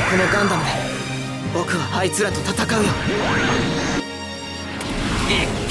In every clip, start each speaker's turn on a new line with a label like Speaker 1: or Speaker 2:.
Speaker 1: このガンダムで僕はあいつらと戦うよ。いって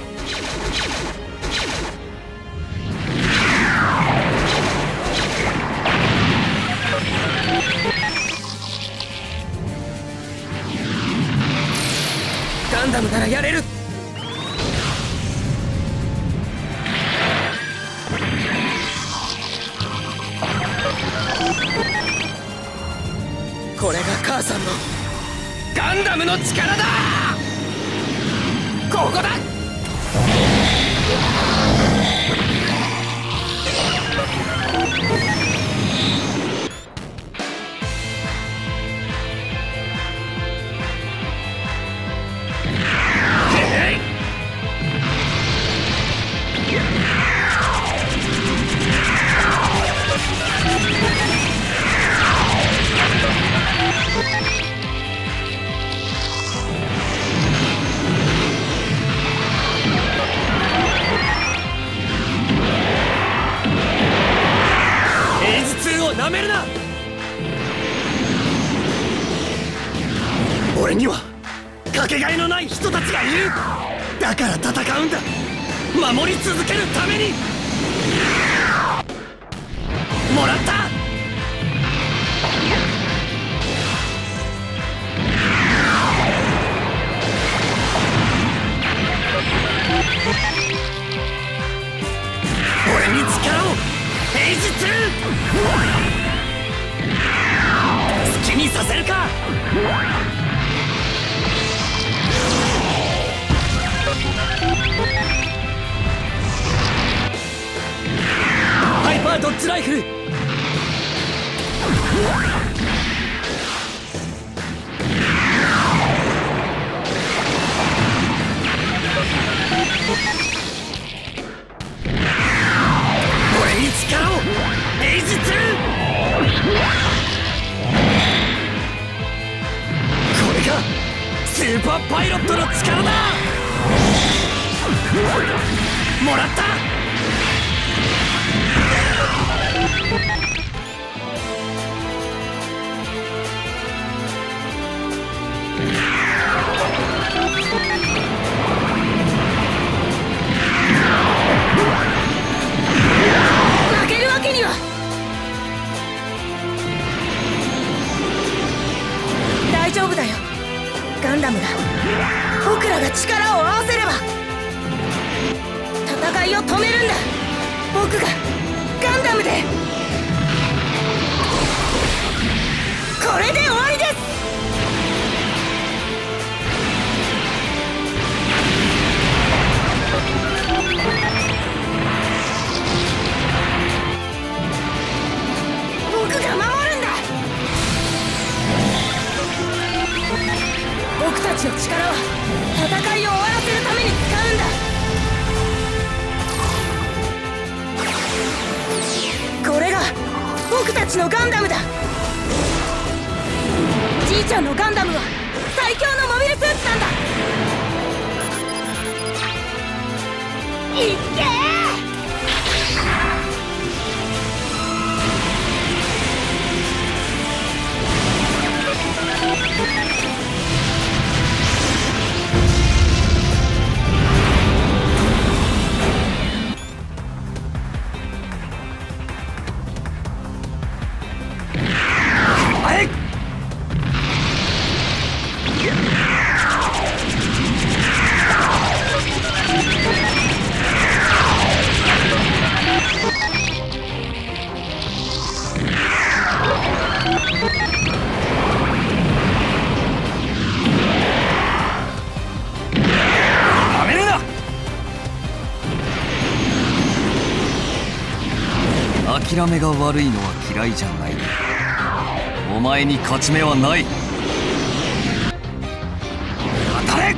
Speaker 1: ガンダムならやれる。これが母さんのガンダムの力だ。ここだ。なめるな。俺にはかけがえのない人たちがいる。だから戦うんだ。守り続けるために。もらった。俺に力を平示する。好きにさせるか。ハイパードッジライフル。俺に力を平示する。これがスーパーパイロットの力だ。もらった。負けるわけには。大丈夫だよ。ガンダムが、僕らが力を合わせれば戦いを止めるんだ。僕がガンダムで。これで終わりです。僕が守るんだ。僕たちの力は戦いを終わらせるために使うんだ。これが僕たちのガンダムだ。じいちゃんのガンダムは最強のモビルスーツなんだ。いっけー。
Speaker 2: 諦めが悪いのは嫌いじゃない。お前に勝ち目はない。当たれ。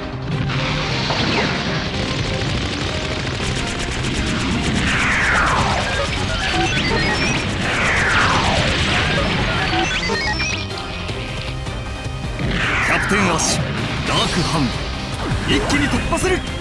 Speaker 2: キャプテンアッシュダークハンド、一気に突破する。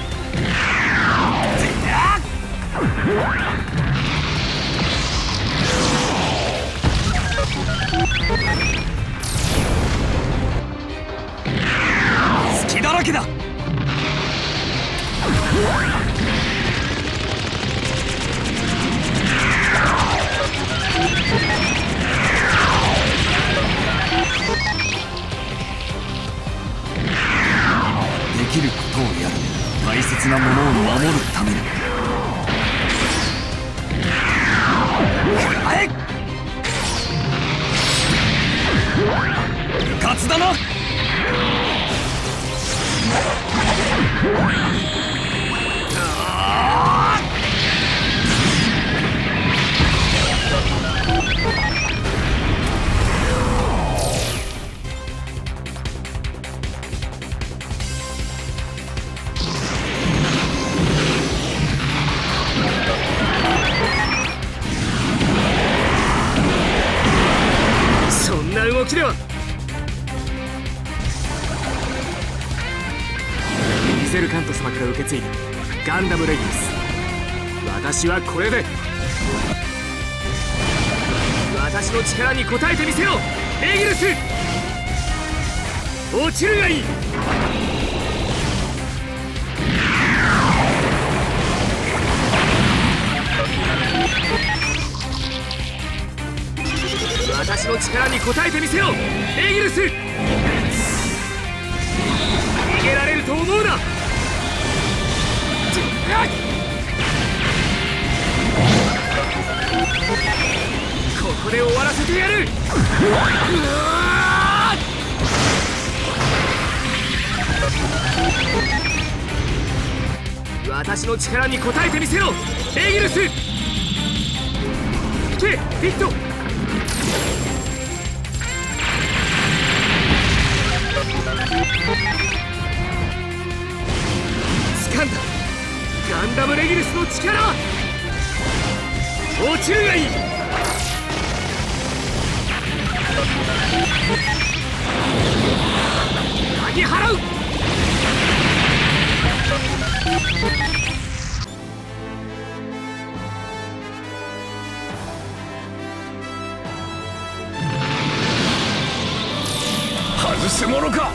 Speaker 3: 時では。ディゼルカント様から受け継いだガンダムレギウス。私はこれで私の力に応えてみせろレギルス。落ちるがいい。私の力に応えてみせろレギルス。逃げられると思うな。ここで終わらせてやる。私の力に応えてみせろレギルス。引けピット。掴んだガンダムレギルスの力。落ちるがいい。嗅ぎ払う。
Speaker 1: 外せ者か。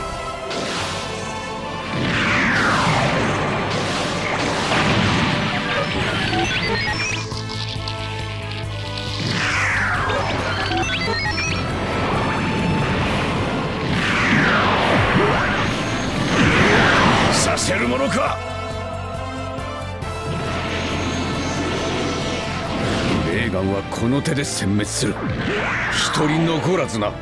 Speaker 1: させるものか。レーガンはこの手で殲滅する。一人残らずな。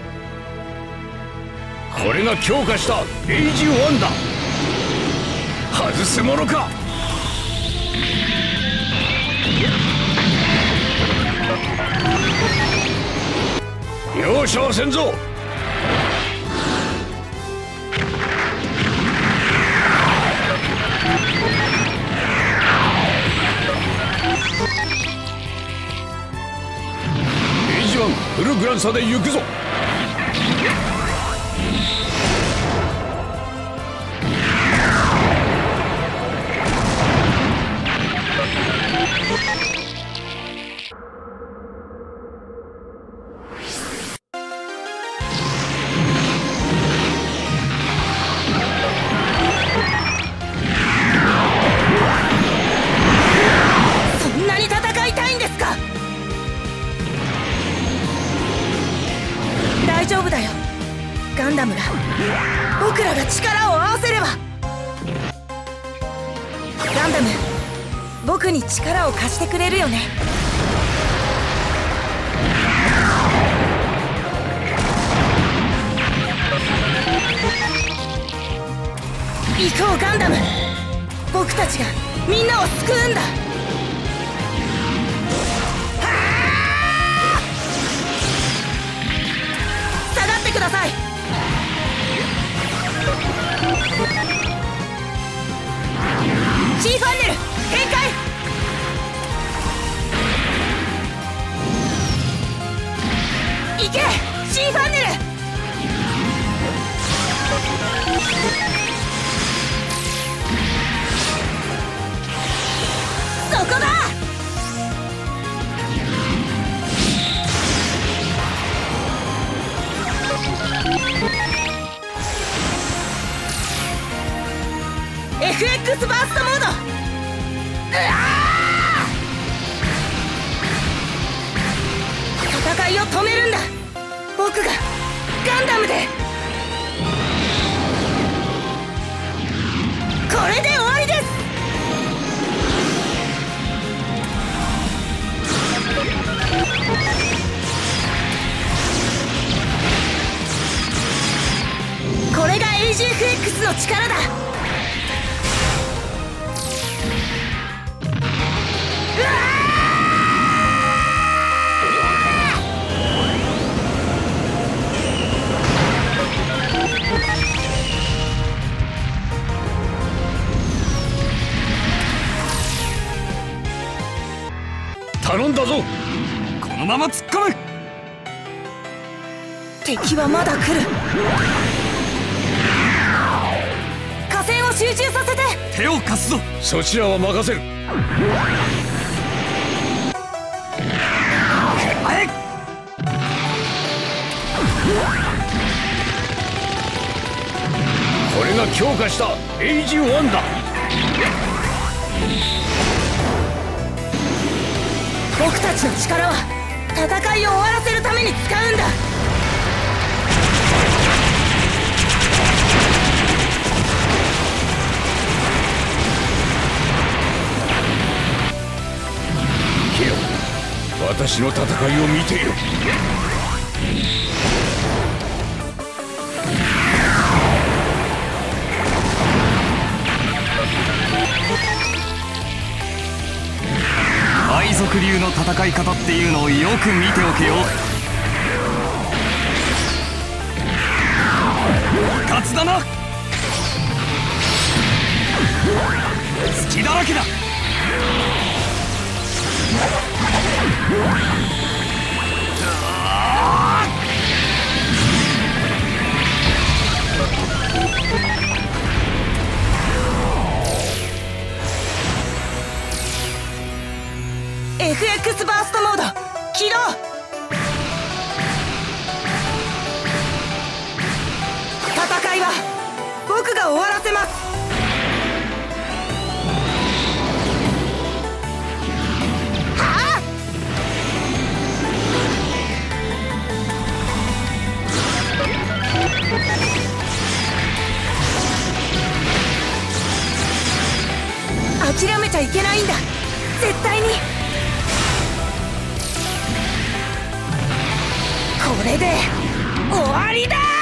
Speaker 1: これが強化したエイジ1だ。外せ者か。容赦はせんぞ。エイジ1フルグランサで行くぞ。
Speaker 4: 大丈夫だよガンダムが。僕らが力を合わせれば。ガンダム僕に力を貸してくれるよね。行こうガンダム。僕たちがみんなを救うんだ。下がってください。C ファンネル展開。行け C ファンネル。そこだ。FX バーストモード。戦いを止めるんだ僕がガンダムで。これで終わりです。これが AGFX の力だ。
Speaker 1: 頼んだぞ。
Speaker 2: このまま突っ込む。
Speaker 4: 敵はまだ来る。火線を集中させて。
Speaker 2: 手を貸すぞ。
Speaker 1: そちらは任せる。これが強化したエイジ1だ。
Speaker 4: 僕たちの力は戦いを終わらせるために使うんだ。
Speaker 1: ヒロ、私の戦いを見ている。
Speaker 2: 海賊流の戦い方っていうのをよく見ておけよ。勝つだな。隙だらけだ。
Speaker 4: FX バーストモード起動。戦いは僕が終わらせます。諦めちゃいけないんだ、絶対に。これで終わりだー。